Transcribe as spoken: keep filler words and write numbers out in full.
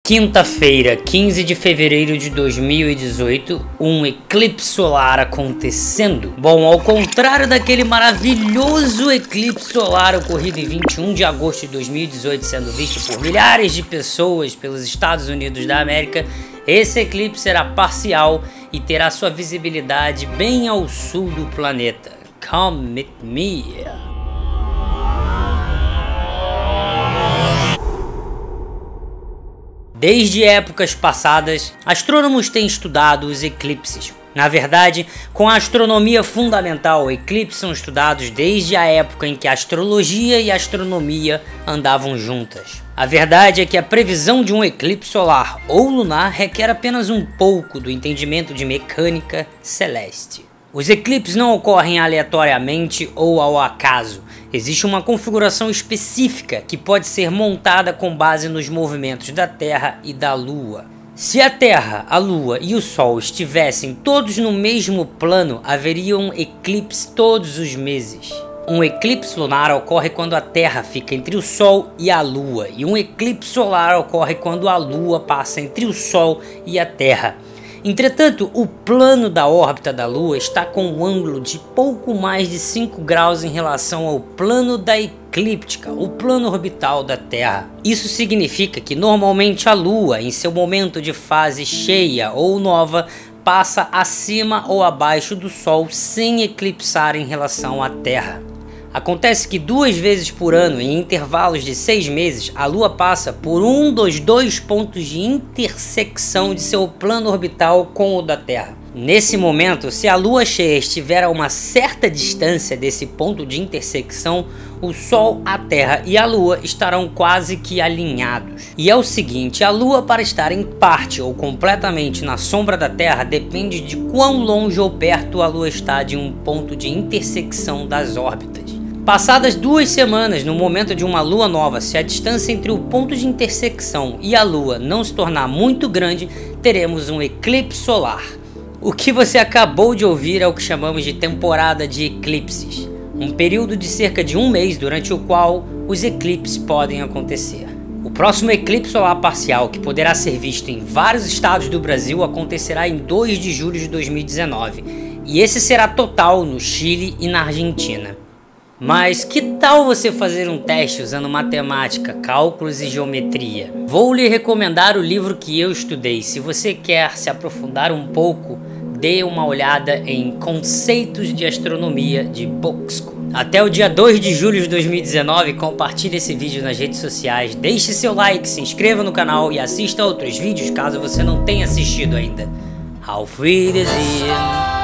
Quinta-feira, quinze de fevereiro de dois mil e dezoito, um eclipse solar acontecendo. Bom, ao contrário daquele maravilhoso eclipse solar ocorrido em vinte e um de agosto de dois mil e dezoito, sendo visto por milhares de pessoas pelos Estados Unidos da América, esse eclipse será parcial e terá sua visibilidade bem ao sul do planeta. Come with me. Desde épocas passadas, astrônomos têm estudado os eclipses. Na verdade, com a astronomia fundamental, eclipses são estudados desde a época em que a astrologia e a astronomia andavam juntas. A verdade é que a previsão de um eclipse solar ou lunar requer apenas um pouco do entendimento de mecânica celeste. Os eclipses não ocorrem aleatoriamente ou ao acaso. Existe uma configuração específica que pode ser montada com base nos movimentos da Terra e da Lua. Se a Terra, a Lua e o Sol estivessem todos no mesmo plano, haveria um eclipse todos os meses. Um eclipse lunar ocorre quando a Terra fica entre o Sol e a Lua, e um eclipse solar ocorre quando a Lua passa entre o Sol e a Terra. Entretanto, o plano da órbita da Lua está com um ângulo de pouco mais de cinco graus em relação ao plano da eclíptica, o plano orbital da Terra. Isso significa que normalmente a Lua, em seu momento de fase cheia ou nova, passa acima ou abaixo do Sol sem eclipsar em relação à Terra. Acontece que duas vezes por ano, em intervalos de seis meses, a Lua passa por um dos dois pontos de intersecção de seu plano orbital com o da Terra. Nesse momento, se a Lua cheia estiver a uma certa distância desse ponto de intersecção, o Sol, a Terra e a Lua estarão quase que alinhados. E é o seguinte, a Lua, para estar em parte ou completamente na sombra da Terra, depende de quão longe ou perto a Lua está de um ponto de intersecção das órbitas. Passadas duas semanas, no momento de uma lua nova, se a distância entre o ponto de intersecção e a lua não se tornar muito grande, teremos um eclipse solar. O que você acabou de ouvir é o que chamamos de temporada de eclipses, um período de cerca de um mês durante o qual os eclipses podem acontecer. O próximo eclipse solar parcial, que poderá ser visto em vários estados do Brasil, acontecerá em dois de julho de dois mil e dezenove, e esse será total no Chile e na Argentina. Mas que tal você fazer um teste usando matemática, cálculos e geometria? Vou lhe recomendar o livro que eu estudei. Se você quer se aprofundar um pouco, dê uma olhada em Conceitos de Astronomia de Boxco. Até o dia dois de julho de dois mil e dezenove, compartilhe esse vídeo nas redes sociais, deixe seu like, se inscreva no canal e assista a outros vídeos caso você não tenha assistido ainda. Auf Wiedersehen!